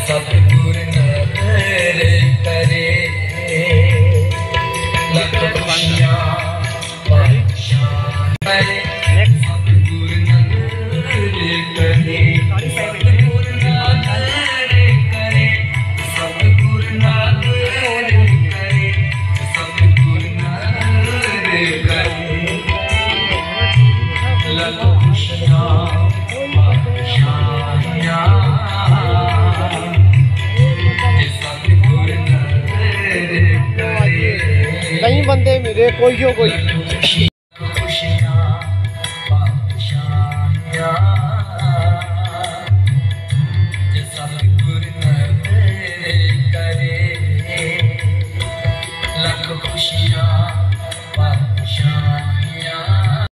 सतगुर नदर करे लख खुशियां बख्शां करे सतगुर नदर करे सतगुर नदर करे सतगुर नदर करे सतगुर नदर करे लख खुशियां कई बंदे मिले कोई